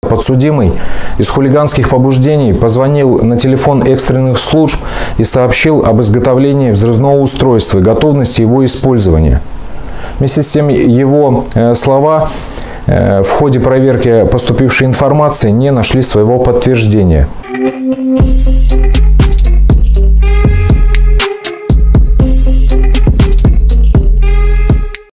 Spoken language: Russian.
Подсудимый из хулиганских побуждений позвонил на телефон экстренных служб и сообщил об изготовлении взрывного устройства и готовности его использования. Вместе с тем его слова в ходе проверки поступившей информации не нашли своего подтверждения.